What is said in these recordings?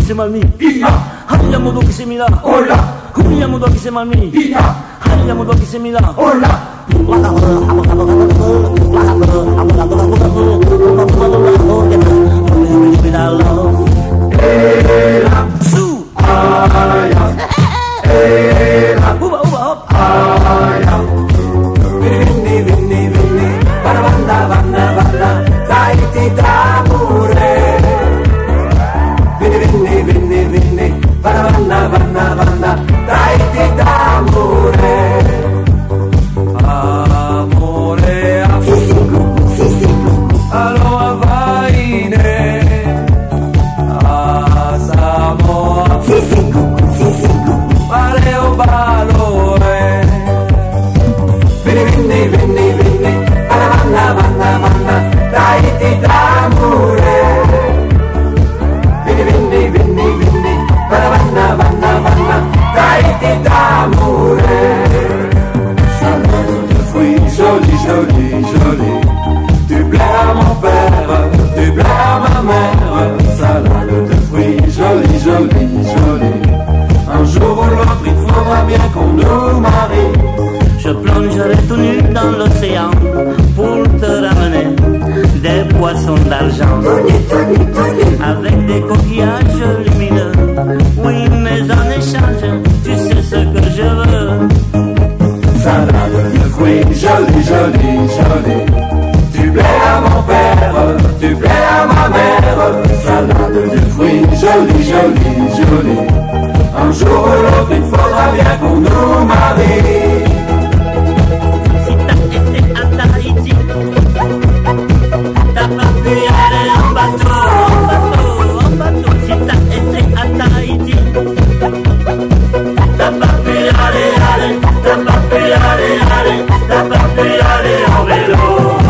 se malmi. Hanya modo che se mi là. Hanya modo che se malmi. Hanya modo che se mi là. Su. Uba uba hop. Vinni, vinni, vinni, vanna, vanna, vanna, dai d'amore. Vinni, vinni, vinni, vinni, vanna, vanna, vanna, dai d'amore. Amore, allora vaine, a Samoa, valeo valore. Vinni, vinni, vinni, vanna, vanna, vanna, dai d'amore. Vinni, vinni, vinni, vinni, vanna, vanna, vanna, dai d'amore. Salade de fruits, joli, joli, joli. Tu plais à mon père, tu plais à ma mère. Salade de fruits, joli, joli, joli. Un jour ou l'autre, il faudra bien qu'on nous marie. Je plongerai tout nu dans l'océan pour te ramener des poissons d'argent avec des coquillages lumineux. Oui, mais en échange, tu sais ce que je veux. Salade de fruits, joli, joli, joli. Tu plais à mon père, tu plais à ma mère. Salade de fruits, joli, joli, joli. Un jour ou l'autre, il faudra bien qu'on nous marie. Si t'as été à Tahiti, t'as pas pu aller en bateau, en bateau, en bateau. Si t'as été à Tahiti, t'as pas pu aller, t'as pas pu aller, t'as pas pu aller en vélo.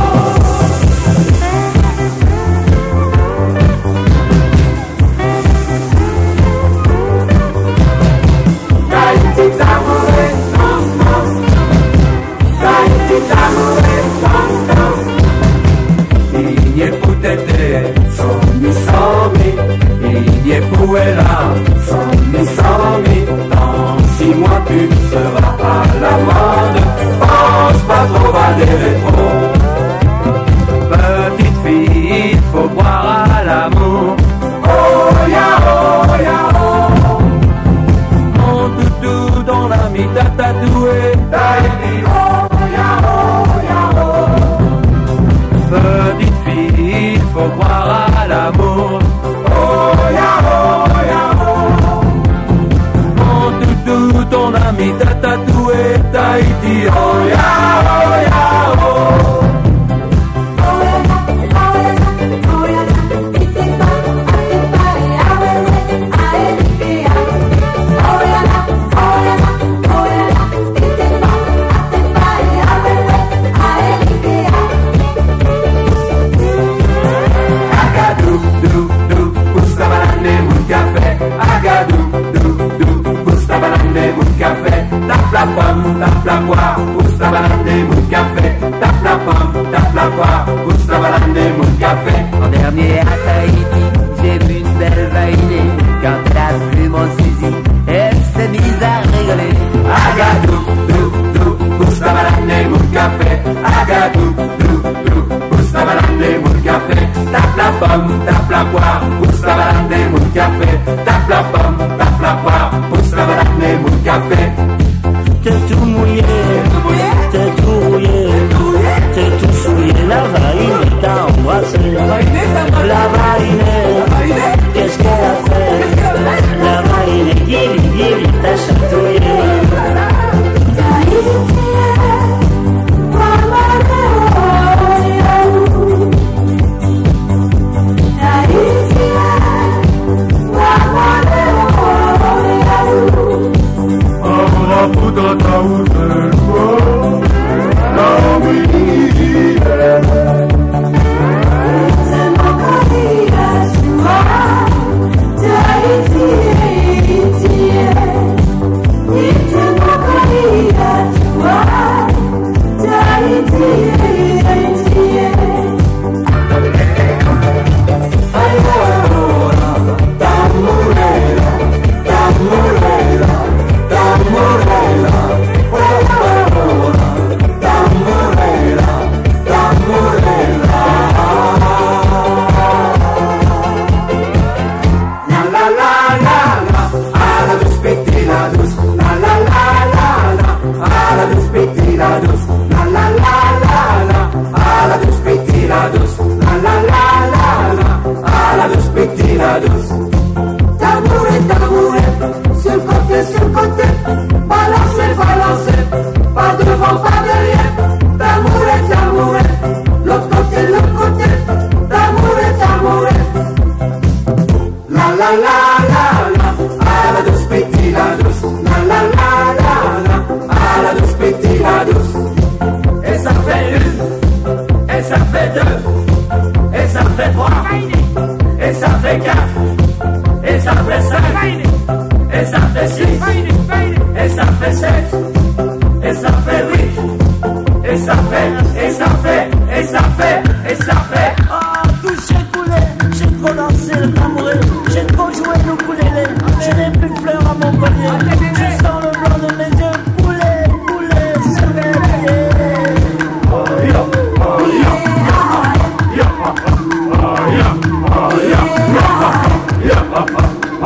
Dans 6 mois tu seras à la mode. Pense pas trop à des rétros. Petite fille, il faut croire à l'amour. Oh ya, oh ya, oh. Mon toutou dans la mi t'a tatoué. Oh ya, oh ya, oh. Petite fille, il faut croire à l'amour. Oh ya, oh ya, oh. Mon toutou, ton ami t'a tatoué Tahiti. Oh ya, oh ya, oh.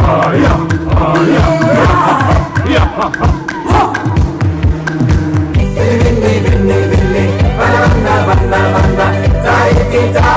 Villi, villi, villi, vanna, vanna, vanna, dai, dai.